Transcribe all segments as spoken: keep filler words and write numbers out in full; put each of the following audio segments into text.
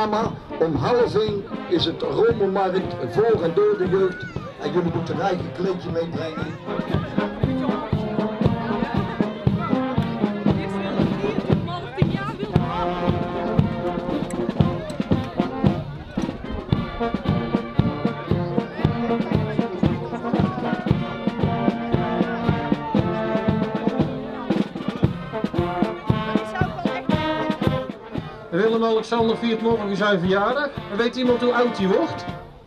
programma. Om half één is het rommelmarkt voor en door de jeugd. En jullie moeten een eigen kleedje meebrengen. Willem-Alexander viert morgen zijn verjaardag. En weet iemand hoe oud hij wordt?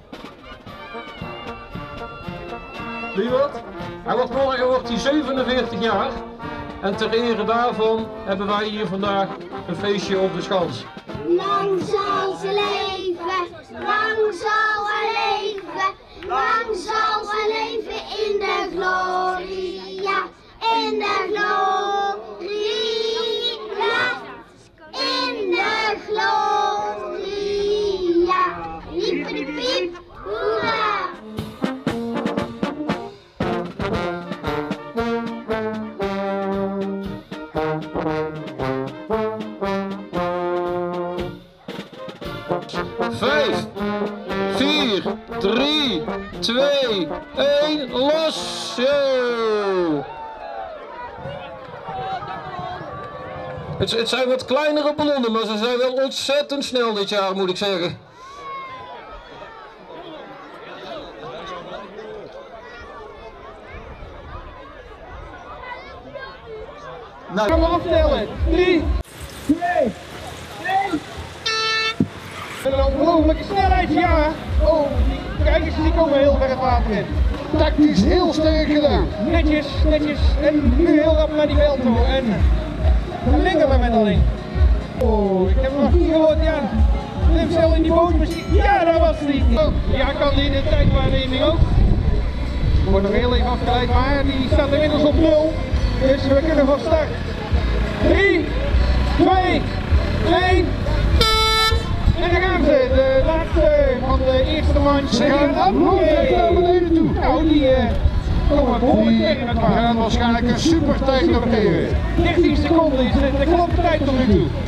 Wie wordt? Hij wordt morgen wordt hij zevenenveertig jaar. En ter ere daarvan hebben wij hier vandaag een feestje op de Schans. Lang zal ze leven, lang zal ze leven, lang zal ze leven in de gloria, in de gloria, in de gloria. Hiep, hoera! Vijf, vier, drie, twee, één, los! Yo! Het, het zijn wat kleinere ballonnen, maar ze zijn wel ontzettend snel dit jaar, moet ik zeggen. Nou, gaan we aftellen. drie, twee, één. En een ongelooflijke snelheid, ja. Oh, kijk eens, die komen heel ver het water in. Tactisch heel sterk gedaan. Netjes, netjes. En nu heel rap naar die veld toe. En dan liggen we met alleen. Oh, ik heb hem nog niet gehoord, ja. Klim zelf in die boot misschien. Ja, daar was hij. Oh, ja, kan die in de tijdwaarneming ook. Wordt nog heel even afgeleid, maar die staat inmiddels op nul. Dus we kunnen van start. drie, twee, één. En daar gaan ze, de laatste van de eerste manche. Ze gaan omhoog naar beneden toe. Nou, die uh, komen behoorlijk tegen met We gaan waarschijnlijk een super tijd noteren. dertien seconden is het, de klopt tijd tot nu toe.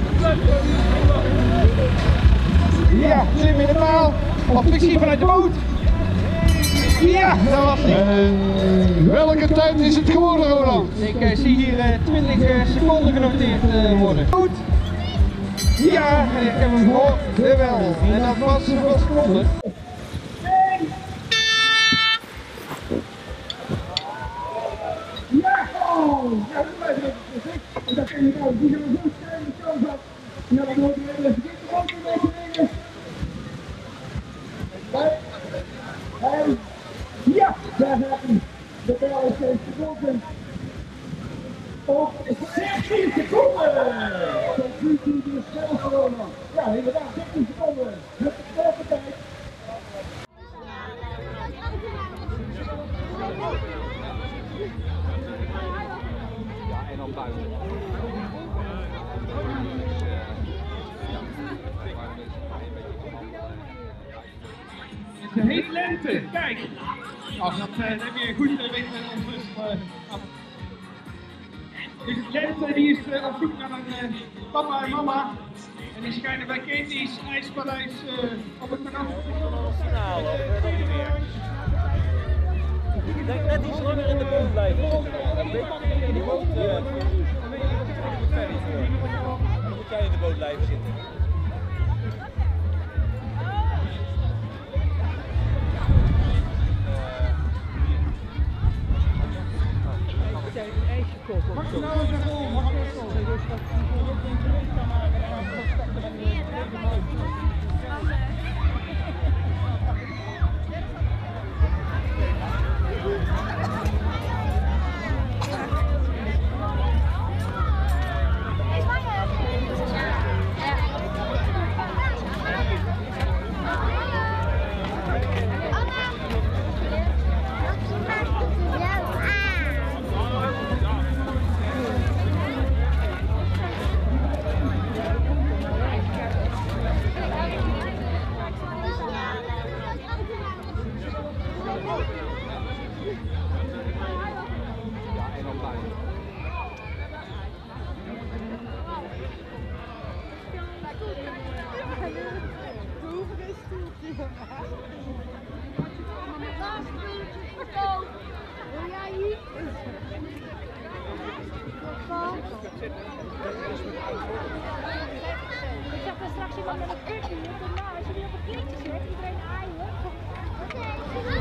Ja, slim in de paal. Of fictie vanuit de boot. Ja, dat was het. En welke tijd is het geworden, Roland? Ik uh, zie hier uh, twintig uh, seconden genoteerd uh, worden. Goed. Ja, en ik heb hem gehoord. Jawel. En dat was zoveel seconden. Ja! Oh! Ja, dat blijft het perfect. En dat kan je nou, die gaan we goed schrijven, de kans af. Ja, dan moet je even vergeten ook een beetje dingen. En ja, daar gaat hij. De bel is steeds seconden. Op zestien seconden! Tot nu toe de snelste Roland. Ja, inderdaad, zestien seconden. Met de snelste tijd. Ja, en dan buiten. Het is een hele lente, kijk! Ach, dat uh, heb je goed uh, weten onrust uh, af. Dus lente die is uh, op zoek naar een uh, papa en mama. En die schijnen bij Katie's IJspaleis uh, op het terras. Nou, dat niet meer. Ik denk net iets langer in de boot blijven zitten. Dan weet je in de boot. Uh, dan weet je dat het goed verder voor. Dan moet jij in de boot blijven zitten. Mag je nou eens even mag je gewoon naar de kut hier. Daarna, als je weer op een kleedje zet, iedereen aaien.